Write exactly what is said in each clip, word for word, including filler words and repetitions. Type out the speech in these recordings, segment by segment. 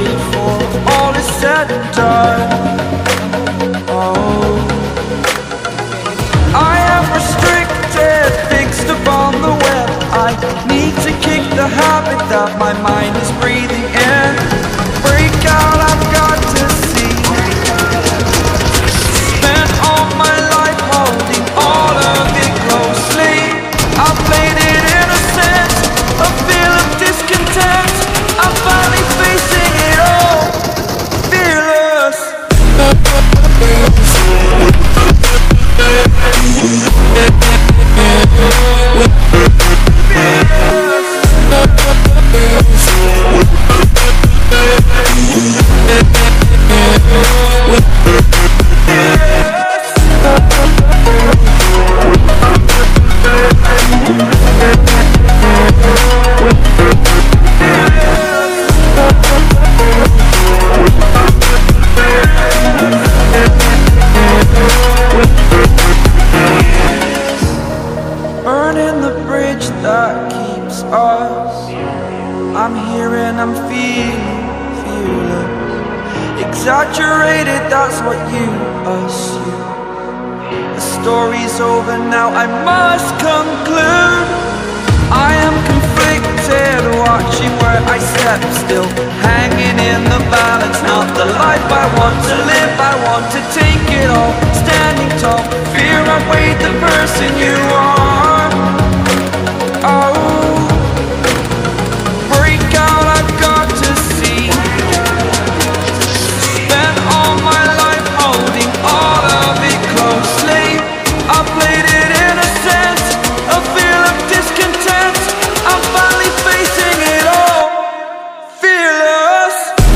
for all is said and done. Oh, I am restricted, fixed upon the web. I need to kick the habit that my mind is breathing in. Break out, I've got to see. Spent all my life holding all of it closely. I played it innocent, a feel of discontent. I'm finally facing it all, fearless. Burning the bridge that keeps us. I'm here and I'm feeling fearless. Exaggerated, that's what you assume. The story's over now, I must conclude. I am conflicted, watching where I step still, hanging in the balance. Not the life I want to live, I want to take it all. Standing tall, fear I've weighed the person you are. Oh, break out, I've got to see. Spent all my life holding all of it closely. I played it innocent, a feel of discontent. I'm finally facing it all, fearless.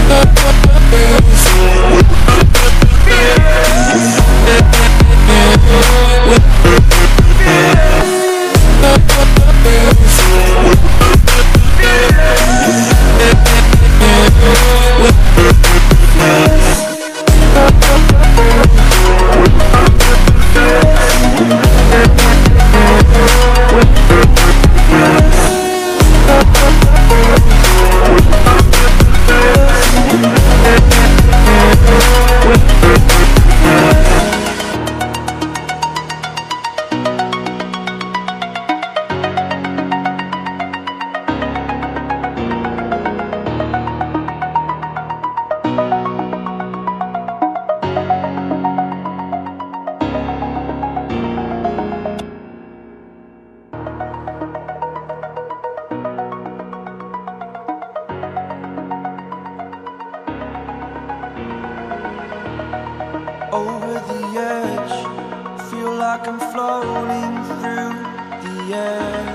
Over the edge, feel like I'm floating through the air.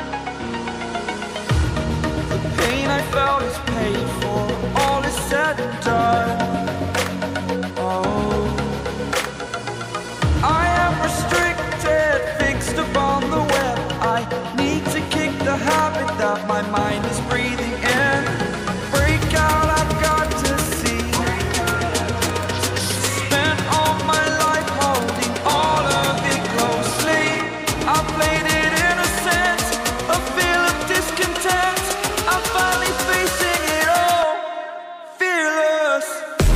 The pain I felt is paid for, all is said and done. Oh, I am restricted, fixed upon the web. I need to kick the habit that my mind is breathing in. Break out, I've got to see. Spent all my life holding all of it closely. I played it innocent, a feel of discontent. I'm finally facing it all, fearless.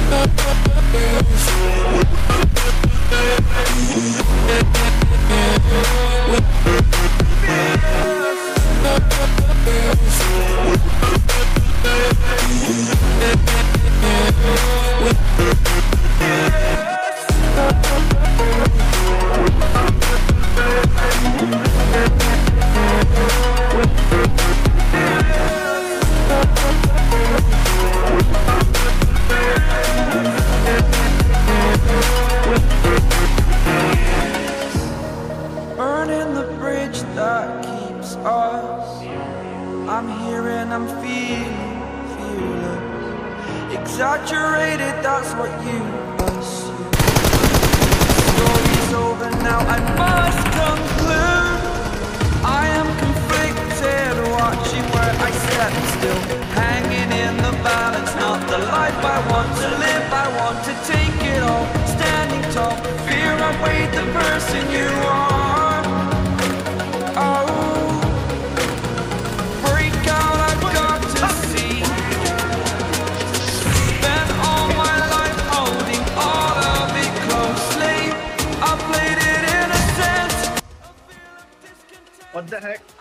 Burning the bridge that keeps us. I'm here and I'm feeling fearless. Exaggerated, that's what you assume. The story's over now, I must conclude. I am conflicted, watching where I step still, hanging in the balance. Not the life I want to live, I want to take it all. Standing tall, fear I've weighed the person you are. Oh, break out, I've got to see. the heck?